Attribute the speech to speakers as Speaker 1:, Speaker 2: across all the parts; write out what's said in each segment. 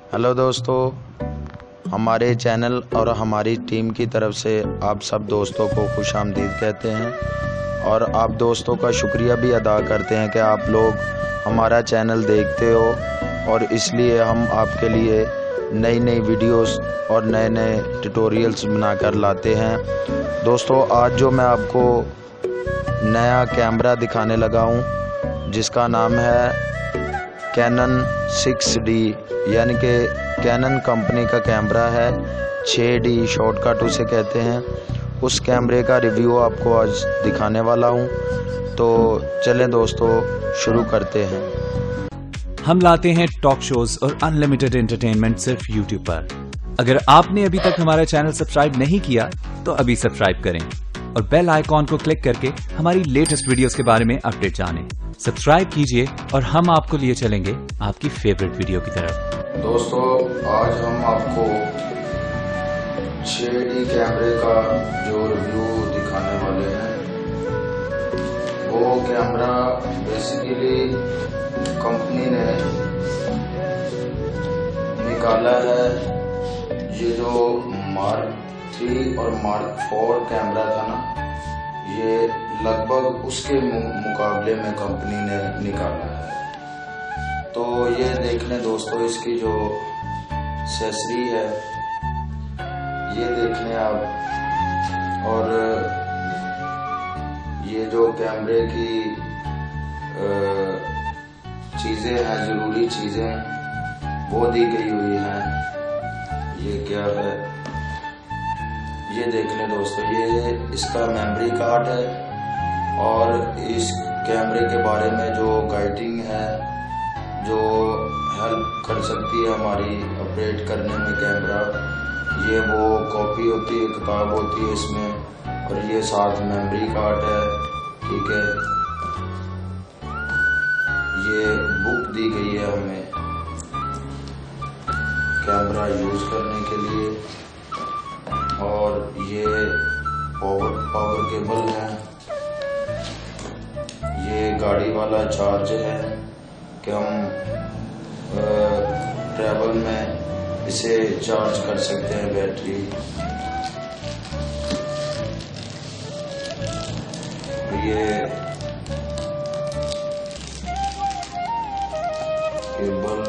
Speaker 1: Hello दोस्तों, हमारे channel और हमारी टीम की तरफ से आप सब दोस्तों को खुशामदीद कहते हैं और आप दोस्तों का शुक्रिया भी अदा करते हैं कि आप लोग हमारा चैनल देखते हो और इसलिए हम आपके लिए नई नई वीडियोस और नए नए ट्यूटोरियल्स बनाकर लाते हैं। दोस्तों, आज जो मैं आपको नया कैमरा दिखाने लगा हूँ जिसका नाम है कैनन 6D, यानी कि कैनन कंपनी का कैमरा है। 6D शॉर्टकट उसे कहते हैं। उस कैमरे का रिव्यू आपको आज दिखाने वाला हूं, तो चलें दोस्तों शुरू करते हैं।
Speaker 2: हम लाते हैं टॉक शोज और अनलिमिटेड एंटरटेनमेंट सिर्फ YouTube पर। अगर आपने अभी तक हमारा चैनल सब्सक्राइब नहीं किया तो अभी सब्सक्राइब करें और बेल आइकॉन को क्लिक करके हमारी लेटेस्ट वीडियोस के बारे में अपडेट जानें। सब्सक्राइब कीजिए और हम आपको लिए चलेंगे आपकी फेवरेट वीडियो की तरफ।
Speaker 1: दोस्तों, आज हम आपको 6D कैमरे का जो रिव्यू दिखाने वाले हैं, वो कैमरा बेसिकली कंपनी ने निकाला है। ये जो Mark 3 और Mark 4 कैमरा था ना, ये लगभग उसके मुकाबले में कंपनी ने निकाला है। तो ये देख लें दोस्तों, इसकी जो एक्सेसरी है ये देख लें आप, और ये जो कैमरे की चीज़ें हैं, ज़रूरी चीज़ें वो दी गई हुई हैं। ये क्या है ये देख लें दोस्तों, ये इसका मेमोरी कार्ड है और इस कैमरे के बारे में जो गाइडिंग है, जो हेल्प कर सकती है हमारी ऑपरेट करने में कैमरा, ये वो कॉपी होती है, किताब होती है इसमें, और ये साथ मेमोरी कार्ड है। ठीक है, ये बुक दी गई है हमें कैमरा यूज करने के लिए, और ये पावर केबल है। ये गाड़ी वाला चार्ज है कि हम ट्रैवल में इसे चार्ज कर सकते हैं, बैटरी। ये केबल,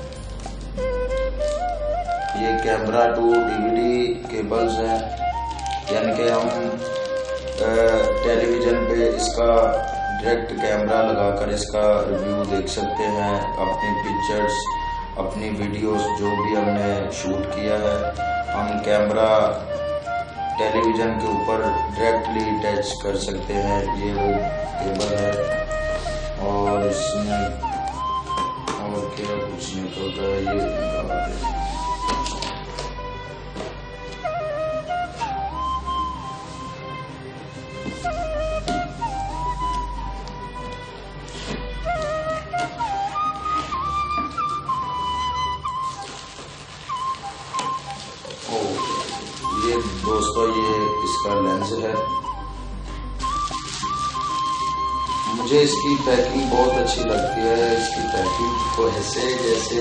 Speaker 1: ये कैमरा टू DVD केबल्स हैं, यानी कि हम टेलीविज़न पे इसका डायरेक्ट कैमरा लगाकर इसका रिव्यू देख सकते हैं। अपनी पिक्चर्स, अपनी वीडियोस जो भी हमने शूट किया है, हम कैमरा टेलीविज़न के ऊपर डायरेक्टली अटैच कर सकते हैं। ये वो केबल है, और इसमें और क्या कुछ नहीं होता है। ये ये दोस्तों, ये इसका लेंस है। मुझे इसकी पैकिंग बहुत अच्छी लगती है। इसकी पैकिंग को ऐसे जैसे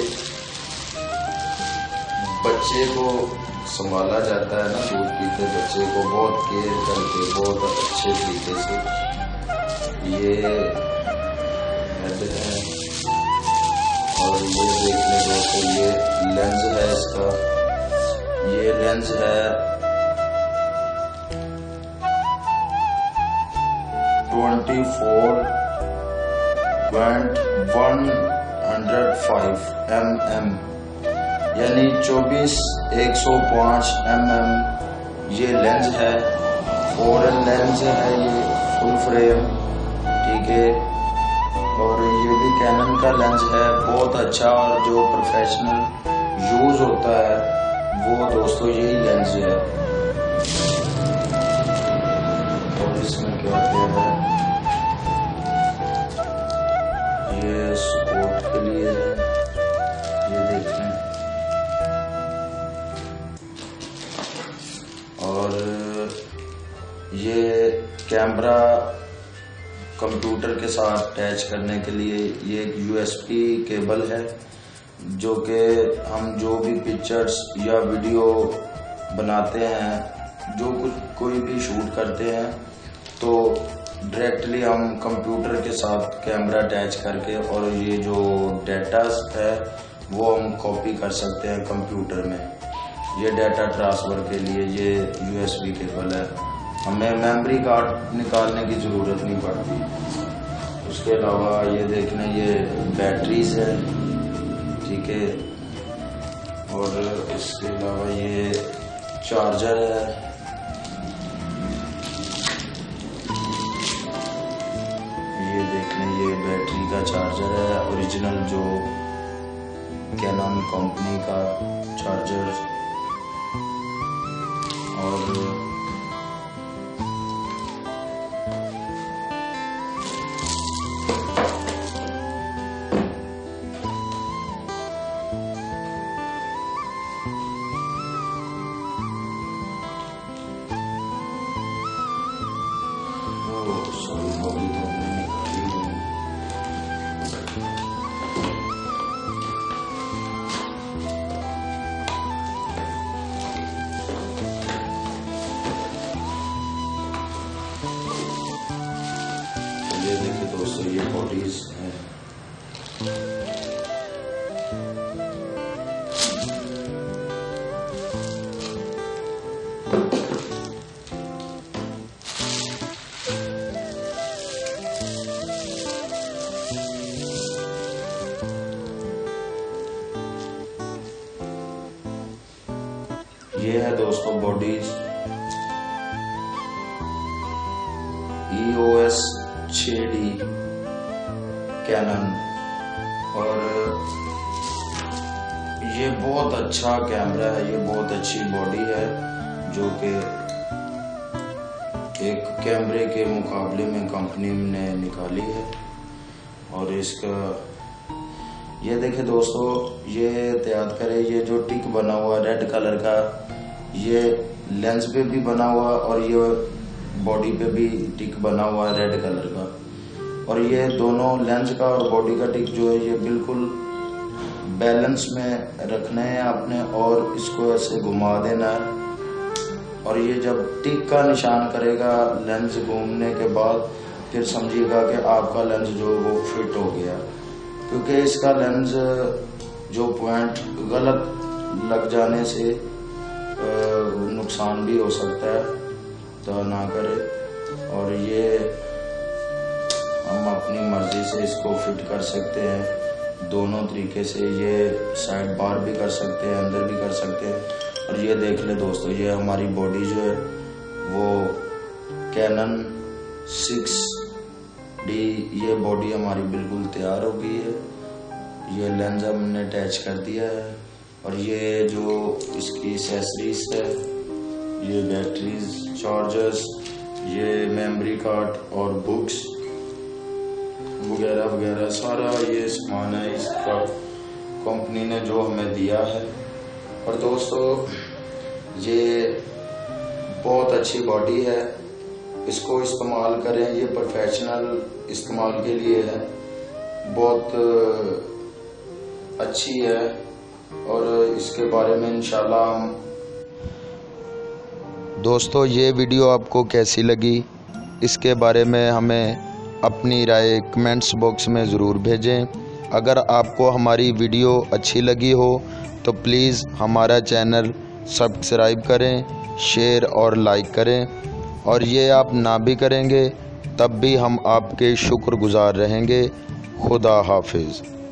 Speaker 1: बच्चे को संभाला जाता है ना, दूध पीते बच्चे को बहुत केयर करके, बहुत अच्छे तरीके से। ये हेड है, और ये देखने दोस्तों, ये लेंस है इसका। ये लेंस है 24.105 mm, यानी 24-105 mm ये लेंस है। फॉरेन लेंस है, ये फुल फ्रेम। ठीक है, और ये भी कैनन का लेंस है, बहुत अच्छा, और जो प्रोफेशनल यूज होता है वो दोस्तों यही लेंस है। और इसमें क्या है, ये सपोर्ट के लिए है, ये देखें। और ये कैमरा कंप्यूटर के साथ अटैच करने के लिए ये एक USB केबल है जो कि हम जो भी पिक्चर्स या वीडियो बनाते हैं, जो कुछ कोई भी शूट करते हैं, तो डायरेक्टली हम कंप्यूटर के साथ कैमरा अटैच करके और ये जो डाटा है वो हम कॉपी कर सकते हैं कंप्यूटर में। ये डाटा ट्रांसफ़र के लिए ये USB केबल है, हमें मेमोरी कार्ड निकालने की ज़रूरत नहीं पड़ती। उसके अलावा ये देखना, ये बैटरीज है, ठीक है, और इसके अलावा ये चार्जर है। ये देखने, ये बैटरी का चार्जर है, ओरिजिनल जो कैनन कंपनी का चार्जर। और ये देखिए दोस्तों, ये बॉडीज है। ये है दोस्तों बॉडीज EOS 6D कैनन, और ये बहुत अच्छा कैमरा है, ये बहुत अच्छी बॉडी है जो कि एक कैमरे के मुकाबले में कंपनी ने निकाली है। और इसका ये देखिए दोस्तों, ये एहतियात करें, ये जो टिक बना हुआ रेड कलर का, ये लेंस पे भी बना हुआ और ये बॉडी पे भी टिक बना हुआ है रेड कलर का। और ये दोनों लेंस का और बॉडी का टिक जो है ये बिल्कुल बैलेंस में रखना है आपने, और इसको ऐसे घुमा देना है। और ये जब टिक का निशान करेगा लेंस घूमने के बाद, फिर समझिएगा कि आपका लेंस जो वो फिट हो गया। क्योंकि इसका लेंस जो पॉइंट गलत लग जाने से नुकसान भी हो सकता है, तो ना करे। और ये हम अपनी मर्जी से इसको फिट कर सकते हैं दोनों तरीके से। ये साइड बार भी कर सकते हैं, अंदर भी कर सकते हैं। और ये देख ले दोस्तों, ये हमारी बॉडी जो है वो कैनन 6D, ये बॉडी हमारी बिल्कुल तैयार हो गई है। ये लेंस हमने अटैच कर दिया है, और ये जो इसकी एक्सेसरीज है, ये बैटरीज, चार्जर्स, ये मेमोरी कार्ड और बुक्स वगैरह वगैरह सारा ये सामान है इसका, कंपनी ने जो हमें दिया है। और दोस्तों ये बहुत अच्छी बॉडी है, इसको इस्तेमाल करें, ये प्रोफेशनल इस्तेमाल के लिए है, बहुत अच्छी है। और इसके बारे में इंशाल्लाह हम
Speaker 3: दोस्तों, ये वीडियो आपको कैसी लगी, इसके बारे में हमें अपनी राय कमेंट्स बॉक्स में ज़रूर भेजें। अगर आपको हमारी वीडियो अच्छी लगी हो तो प्लीज़ हमारा चैनल सब्सक्राइब करें, शेयर और लाइक करें। और ये आप ना भी करेंगे तब भी हम आपके शुक्रगुजार रहेंगे। खुदा हाफिज़।